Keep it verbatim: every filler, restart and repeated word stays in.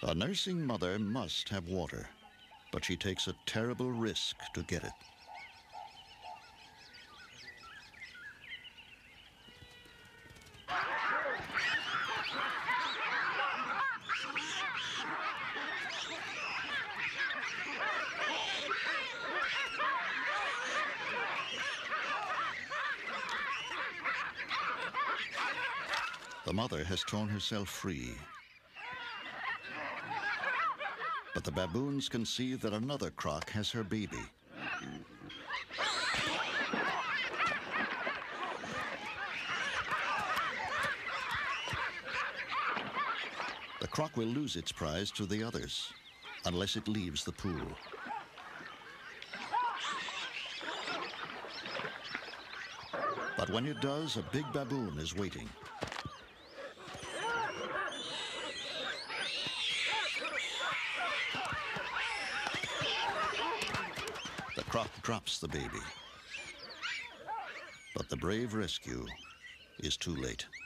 A nursing mother must have water, but she takes a terrible risk to get it. The mother has torn herself free. But the baboons can see that another croc has her baby. The croc will lose its prize to the others unless it leaves the pool. But when it does, a big baboon is waiting. The croc drops the baby, but the brave rescue is too late.